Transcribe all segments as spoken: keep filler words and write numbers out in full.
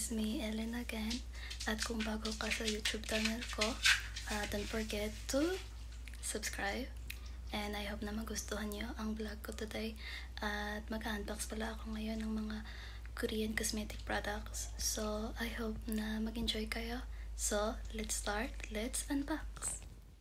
is me, Ellen again. At kung bago ka sa YouTube channel ko, uh, don't forget to subscribe. And I hope na magustuhan nyo ang vlog ko today. At mag-unbox pala ako ngayon ng mga Korean cosmetic products. So, I hope na mag-enjoy kayo. So, let's start. Let's unbox.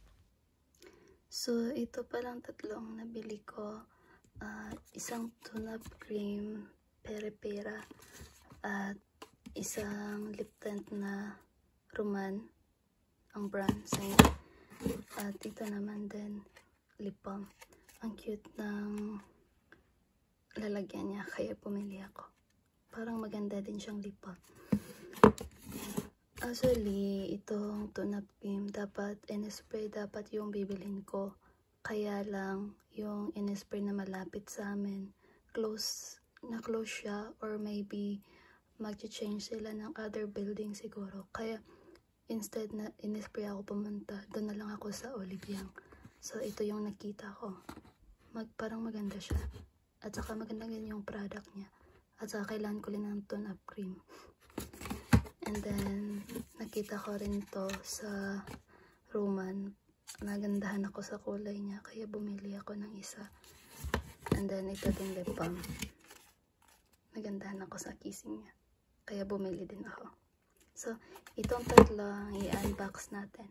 So, ito palang tatlong nabili ko. Uh, isang tune-up cream, pere-pera, at isang lip tint na Roman, ang brand sign. At ito naman din, lip balm. Ang cute ng lalagyan niya, kaya pumili ako. Parang maganda din siyang lip balm. Actually, itong tune-up cream, dapat in-spray dapat yung bibilhin ko. Kaya lang, yung in-spray na malapit sa amin, close, na-close siya, or maybe mag-change sila ng other building siguro. Kaya, instead na in-spray ako pumunta, doon na lang ako sa Oliviang. So, ito yung nakita ko. Mag, parang maganda siya. At saka maganda din yung product niya. At saka kailangan ko rin ng tone-up cream. And then, nakita ko rin to sa Roman. Nagandahan ako sa kulay niya, kaya bumili ako ng isa. And then, ito din lip balm. Nagandahan ako sa kissing niya, kaya bumili din ako. So, itong tatlo ang i-unbox natin.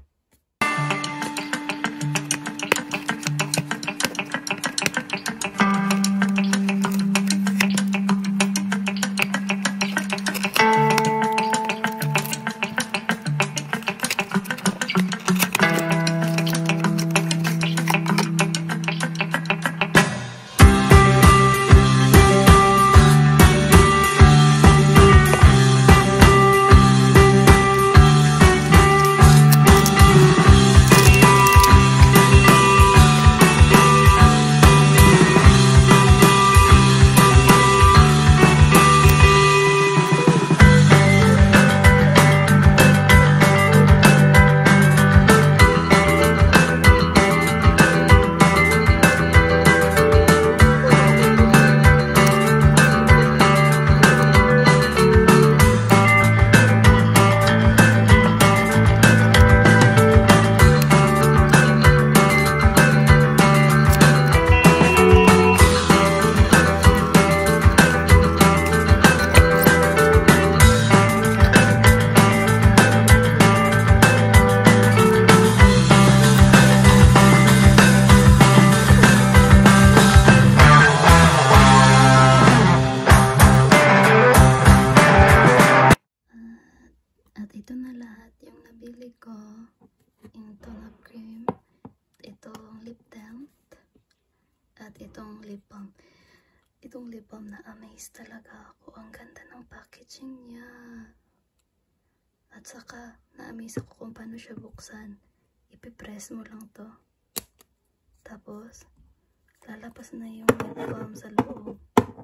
Ito na lahat yung nabili ko. Yung tone-up cream, itong lip tint, at itong lip balm. Itong lip balm, na-amaze talaga ako. Ang ganda ng packaging niya. At saka, na-amaze ako kung paano siya buksan. Ipipress mo lang to. Tapos, lalabas na yung lip balm sa loob.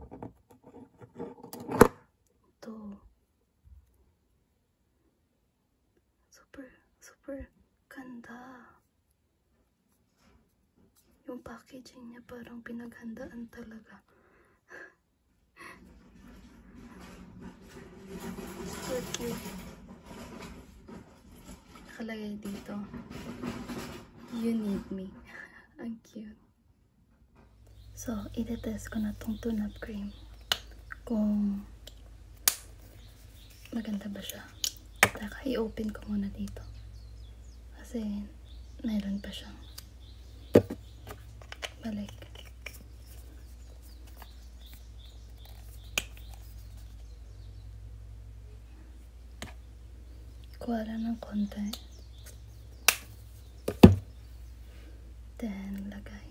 Ito. Super, super ganda. Yung packaging niya parang pinaghandaan talaga. Super cute. Nakalagay dito, you need me. Ang cute. So, itetest ko na tong tune-up cream kung maganda ba siya. Taka, i-open ko muna dito. Kasi, mayroon pa siyang balik. Kuha lang ng konti. Then, lagay.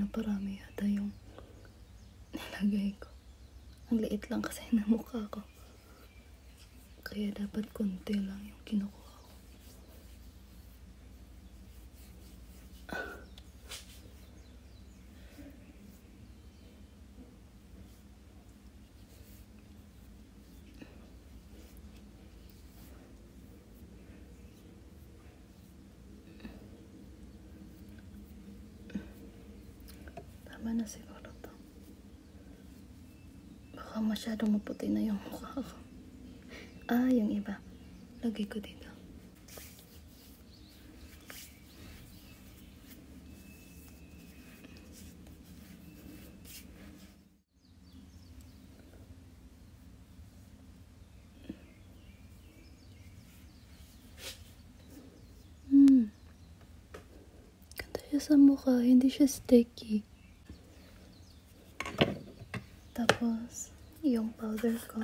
naparami yata yung nilagay ko. Ang liit lang kasi na mukha ko. Kaya dapat konti lang yung kinukuha ko. Tama na siguro to. Baka masyadong maputi na yung mukha ko. Ah, yung iba. Lagay ko dito. Hmm. Ganda siya sa mukha. Hindi siya sticky. Tapos, yung powder ko.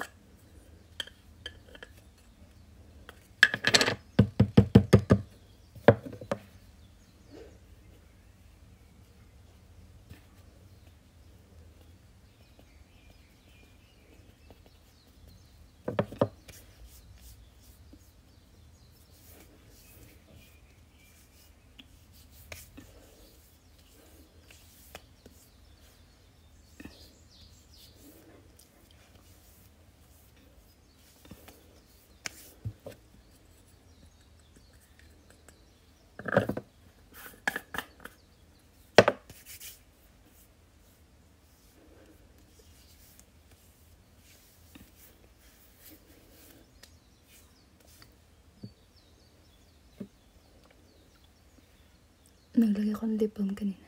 Naglagay ko ng lip balm kanina.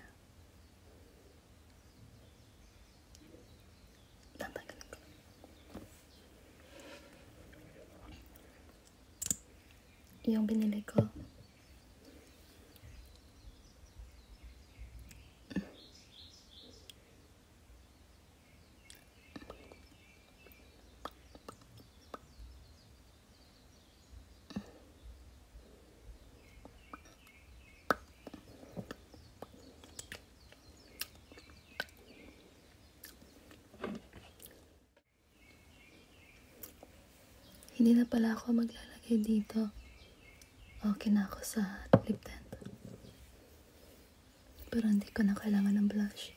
Tatanggalin ko. Yung binili ko. Hindi na pala ako maglalagay dito. Okay na ako sa lip tint. Pero hindi ko na kailangan ng blush.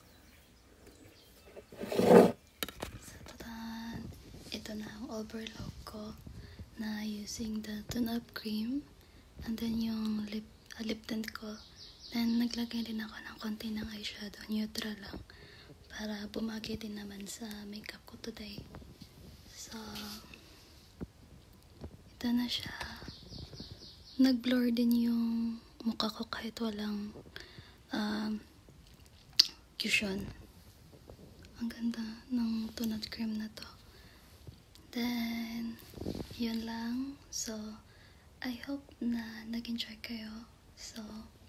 So, tadan! Ito na ang overload ko na using the tone-up cream. And then yung lip, uh, lip tint ko. Then naglagay din ako ng konti ng eyeshadow. Neutral lang. Para bumagi din naman sa makeup ko today. So, ito na siya. Nag-blur din yung mukha ko kahit walang um, cushion. Ang ganda ng tone cream na to. Then, yun lang. So, I hope na nag-enjoy kayo. So,